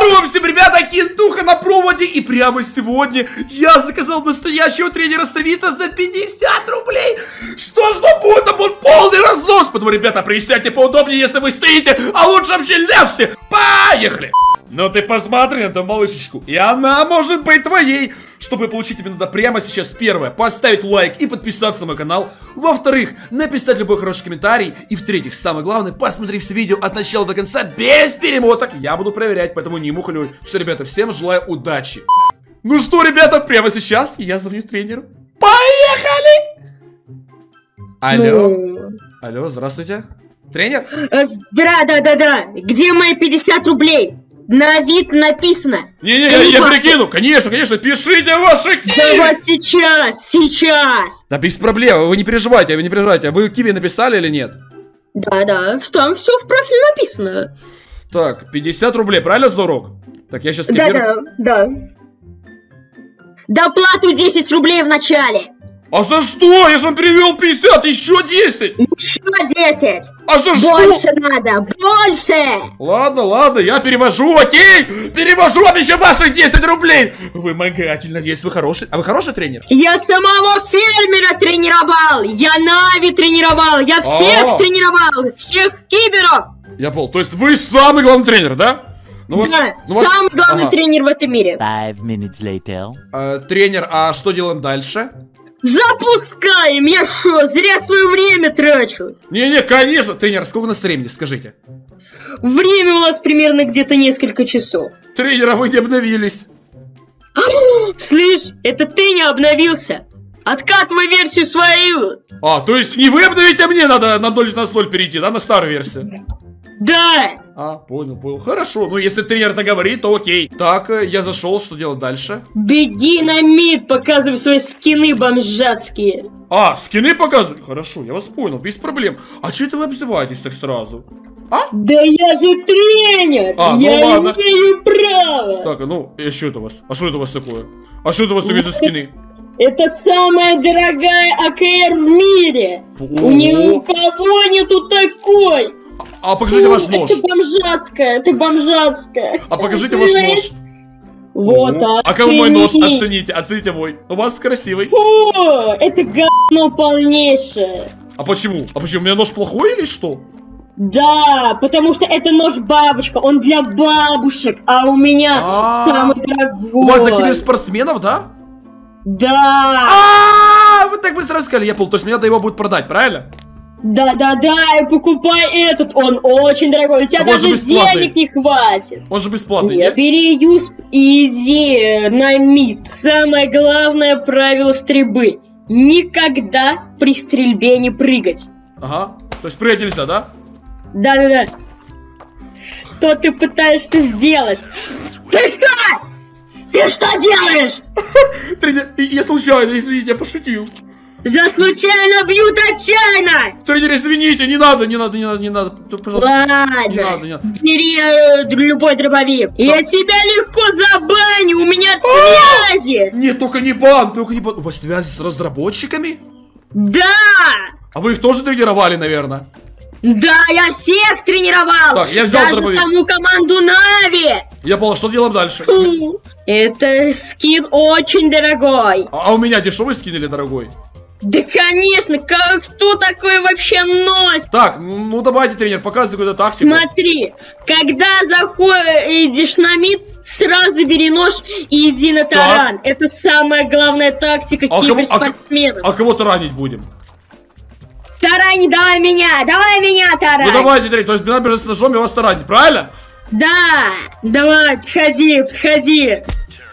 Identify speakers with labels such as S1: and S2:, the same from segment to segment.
S1: Здорово всем, ребята, Кентуха на проводе. И прямо сегодня я заказал настоящего тренера с Авито за 50 рублей. Что ж будет? Там будет полный разнос. Поэтому, ребята, присядьте поудобнее, если вы стоите, а лучше вообще ляжьте. Поехали! Ну ты посмотри на эту малышечку, и она может быть твоей. Чтобы получить именно прямо сейчас, первое, поставить лайк и подписаться на мой канал. Во-вторых, написать любой хороший комментарий. И в-третьих, самое главное, посмотреть все видео от начала до конца без перемоток. Я буду проверять, поэтому не мухолюй. Все, ребята, всем желаю удачи. Ну что, ребята, прямо сейчас я звоню тренеру. Поехали! Алло. Алло, здравствуйте. Тренер?
S2: Да. Где мои 50 рублей? На вид написано.
S1: Не-не, я прикину. Конечно, пишите ваши киви.
S2: Давай сейчас.
S1: Да без проблем, вы не переживайте. Вы киви написали или нет?
S2: Да, там все в профиле написано.
S1: Так, 50 рублей, правильно за урок? Так, я сейчас скипирую.
S2: Да. Доплату 10 рублей в начале.
S1: А за что? Я же вам перевел 50, еще 10.
S2: Еще 10.
S1: А за что?
S2: Больше надо, больше.
S1: Ладно, я перевожу, окей? Перевожу вам еще ваших 10 рублей. Вымогательно, есть вы хороший. А вы хороший тренер?
S2: Я самого фермера тренировал. Я Нави тренировал. Я всех тренировал. Всех киберов.
S1: Я понял, то есть вы самый главный тренер, да?
S2: Самый главный тренер в этом мире.
S3: 5 minutes later.
S1: Тренер, а что делаем дальше?
S2: Запускаем! Я шо, зря свое время трачу?
S1: Не, конечно. Тренер, сколько у нас времени, скажите?
S2: Время у нас примерно где-то несколько часов.
S1: Тренера, вы не обновились.
S2: Слышь, это ты не обновился. Откатывай версию свою.
S1: То есть не вы обновите, а мне надо на 0 перейти, да, на старую версию?
S2: Да.
S1: Понял. Хорошо, ну если тренер так говорит, то окей. Так, я зашел, что делать дальше?
S2: Беги на мид, показывай свои скины бомжатские.
S1: Скины показывать? Хорошо, я вас понял, без проблем. А что это вы обзываетесь так сразу?
S2: Да я же тренер! Я имею право!
S1: Так, что это у вас? А что это у вас такое? А что это у вас такие за скины?
S2: Это самая дорогая АКР в мире! Ни у кого нету такой!
S1: А покажите ваш нож.
S2: Это бомжатская.
S1: А покажите ваш нож.
S2: Вот,
S1: а как мой нож? Оцените мой. У вас красивый.
S2: Фу, это говно полнейшее.
S1: А почему? У меня нож плохой или что?
S2: Да, потому что это нож-бабушка, он для бабушек, а у меня самый дорогой.
S1: У вас такие спортсменов, да?
S2: Да.
S1: Вы так быстро сказали, я понял. То есть мне надо его будет продать, правильно?
S2: Да, покупай этот, он очень дорогой, у тебя даже денег не хватит.
S1: Он же бесплатный,
S2: нет? Бери юсп и иди на мид. Самое главное правило стрельбы: никогда при стрельбе не прыгать.
S1: То есть прыгать нельзя, да?
S2: Да. Что ты пытаешься сделать? Ты что делаешь?
S1: Тренер, я случайно, извините, я пошутил.
S2: За случайно бьют отчаянно!
S1: Тренер, извините, не надо. Пожалуйста.
S2: Ладно,
S1: не надо.
S2: Бери любой дробовик. Я тебя легко забаню, у меня связи!
S1: Нет, только не бан. У вас связи с разработчиками?
S2: Да!
S1: А вы их тоже тренировали, наверное?
S2: Да, я всех тренировал!
S1: Так, я взял
S2: даже саму команду Нави!
S1: Я понял, что делаем дальше?
S2: Это скин очень дорогой.
S1: А у меня дешевый скин или дорогой?
S2: Да конечно, кто такой вообще носит?
S1: Так, давайте, тренер, показывай какую-то тактику.
S2: Смотри, когда идешь на мид, сразу бери нож и иди на таран. Так. Это самая главная тактика киберспортсменов.
S1: А кого таранить будем?
S2: Тарань, давай меня тарань.
S1: Ну давайте, тренер, то есть мне надо бежать с ножом и вас таранить, правильно?
S2: Да, давай, подходи.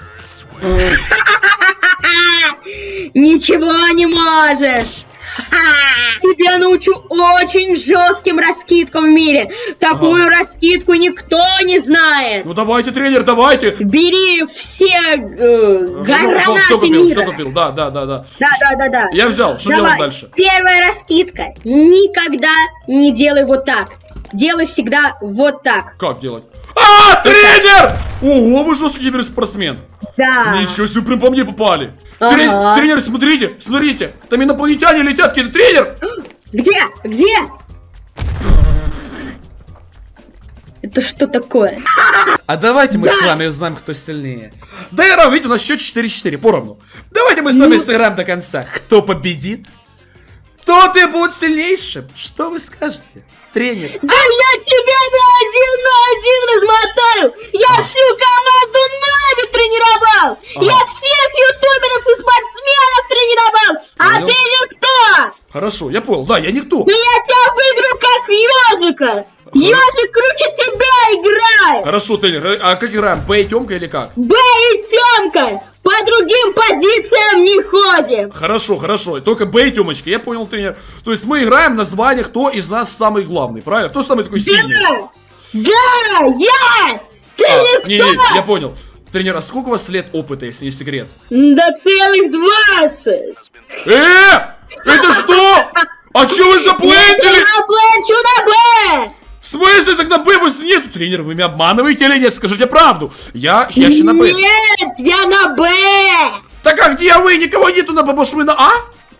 S2: Ничего не можешь. Тебя научу очень жестким раскидкам в мире. Такую раскидку никто не знает.
S1: Ну давайте, тренер, давайте.
S2: Бери все гранаты мира.
S1: Все купил, да.
S2: Да.
S1: Я взял, что делать дальше?
S2: Первая раскидка. Никогда не делай вот так. Делай всегда вот так.
S1: Как делать? Тренер! Ого, вы жесткий киберспортсмен.
S2: Да.
S1: Ничего себе, прям по мне попали. Тренер, смотрите. Там инопланетяне летят, какие-то. Тренер!
S2: Где? Это что такое?
S1: А давайте мы с вами узнаем, кто сильнее. Да, Ира, видите, у нас счет 4-4, поровну. Давайте мы с вами сыграем до конца. Кто победит, тот и будет сильнейшим. Что вы скажете, тренер?
S2: Да я тебя на один размотаю! Я всю команду Нави тренировал! Я всех ютуберов и спортсменов тренировал! А ты никто!
S1: Хорошо, я понял, да, я никто.
S2: Но я тебя выиграю как ежика! Ежик круче тебя играет!
S1: Хорошо, тренер, а как играем? Б и Тёмка или как?
S2: Б и Тёмка! По другим позициям не ходим!
S1: Хорошо, хорошо, только Б и Тёмочка, я понял, тренер. То есть мы играем на звание, кто из нас самый главный, правильно? Кто самый такой сильный?
S2: Да, я! Ты никто!
S1: Не, я понял. Тренер, а сколько у вас лет опыта, если не секрет?
S2: Да целых 20!
S1: Это что? А что вы заплентили?
S2: На Б!
S1: В смысле, тогда Б больше нету? Тренер, вы меня обманываете или нет? Скажите правду. Я еще на Б.
S2: Нет, я на Б.
S1: Так а где вы? Никого нету на Б, может вы на А?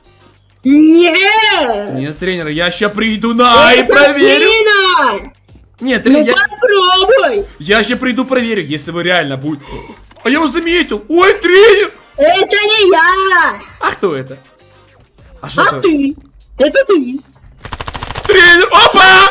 S2: Нет.
S1: Нет, тренер, я сейчас приду на А и проверю. Нет, тренер,
S2: попробуй.
S1: Я сейчас приду проверю, если вы реально будете. А я вас заметил. Ой, тренер.
S2: Это не я.
S1: А кто это?
S2: А ты. Это ты.
S1: Тренер, опа!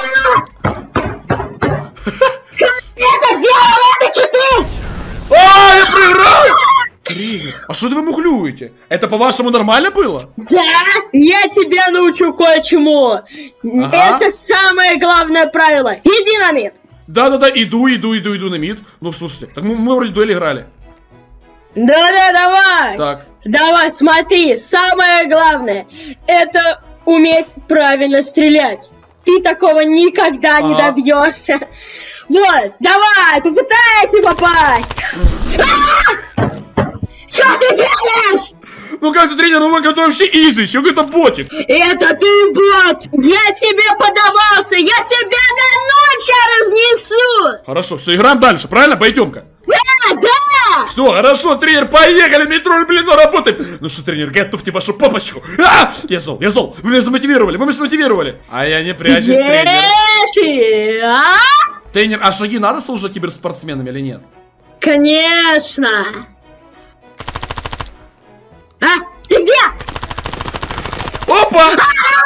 S2: Это делал, это 4!
S1: А, я проиграл! Тренер, а что вы мухлюете? Это по-вашему нормально было?
S2: Да, я тебя научу кое-чему. Ага. Это самое главное правило. Иди на мид.
S1: Да-да-да, иду на мид. Ну, слушайте, так мы вроде дуэль играли.
S2: Да-да, давай.
S1: Так.
S2: Давай, смотри, самое главное, это уметь правильно стрелять. Ты такого никогда не добьешься. Вот, давай, попытайся попасть. Что ты делаешь?
S1: Ну как ты, тренер, ну это вообще изи, еще какой-то ботик.
S2: Это ты бот. Я тебе подавался, я тебя на ночь разнесу.
S1: Хорошо, все, играем дальше, правильно, пойдем-ка?
S2: Да!
S1: Все, хорошо, тренер, поехали, метро, блин, работаем. Ну что, тренер, готовьте вашу попочку. Я зол, вы меня замотивировали, А я не прячусь, тренер. Тренер, а шаги надо служить киберспортсменами или нет?
S2: Конечно. А, тебе!
S1: Опа!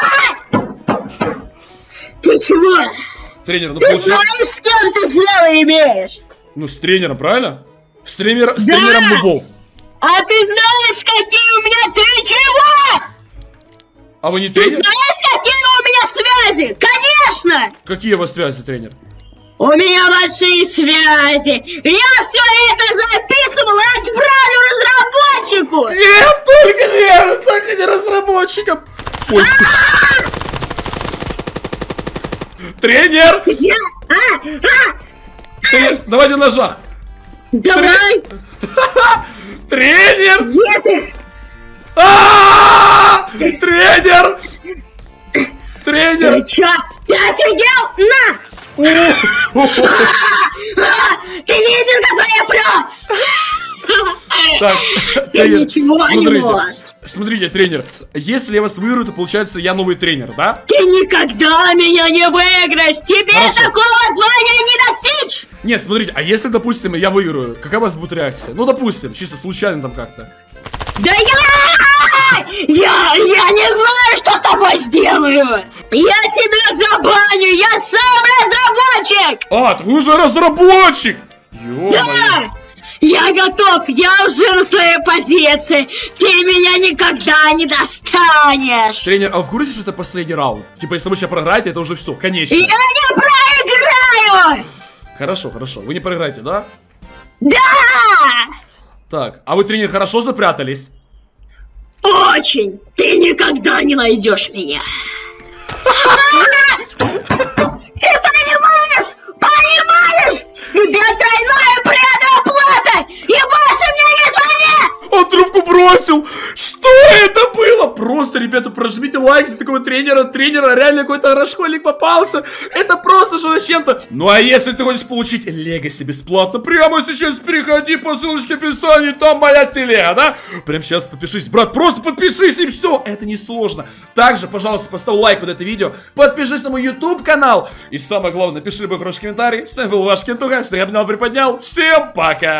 S2: Ты чего?
S1: Тренер, ну
S2: ты знаешь, с кем ты дело имеешь?
S1: Ну, с тренером, правильно? С тренером нубов.
S2: А ты знаешь, какие у меня ты чего?
S1: А вы не тренер?
S2: Ты знаешь, какие у меня связи? Конечно!
S1: Какие у вас связи, тренер?
S2: У меня большие связи. Я все это записывал и отправлю разработчику.
S1: Нет, только не разработчикам. Ой. Тренер! Тренер, давайте на ножах.
S2: Давай.
S1: Тренер!
S2: Где ты?
S1: Тренер! Тренер!
S2: Ты чё? Ты офигел? На! Ты видел, какой я про?
S1: Так,
S2: ты
S1: тренер,
S2: ничего не можешь.
S1: Смотрите, тренер, если я вас выиграю, то получается я новый тренер, да?
S2: Ты никогда меня не выиграешь! Тебе такого звания не достичь!
S1: Нет, смотрите, а если, допустим, я выиграю, какая у вас будет реакция? Ну, допустим, чисто случайно там как-то.
S2: Да я не знаю, что с тобой сделаю! Я тебя забаню! Я сам разработчик!
S1: Так вы же разработчик!
S2: Да! Я готов! Я уже на своей позиции! Ты меня никогда не достанешь!
S1: Тренер, а вы в курсе, что это последний раунд? Типа, если вы сейчас проиграете, это уже все, конечно.
S2: Я не проиграю!
S1: Хорошо, вы не проиграете, да?
S2: Да!
S1: Так, а вы, тренер, хорошо запрятались?
S2: Очень! Ты никогда не найдешь меня! Ты понимаешь? Понимаешь? С тебя тройная предоплата! И больше мне не звони!
S1: Он трубку бросил! Что это было? Просто, ребята, прожмите лайк за такого тренера. тренера реально какой-то расшкольник попался. Это просто что-то с чем-то. Ну а если ты хочешь получить Легаси бесплатно, прямо сейчас переходи по ссылочке в описании, там моя телега, да? Прямо сейчас подпишись, брат, просто подпишись, и все, это не сложно. Также, пожалуйста, поставь лайк под это видео, подпишись на мой YouTube канал, и самое главное, напиши любой хороший комментарий. С вами был ваш Кентуха, всех обнял, приподнял, всем пока!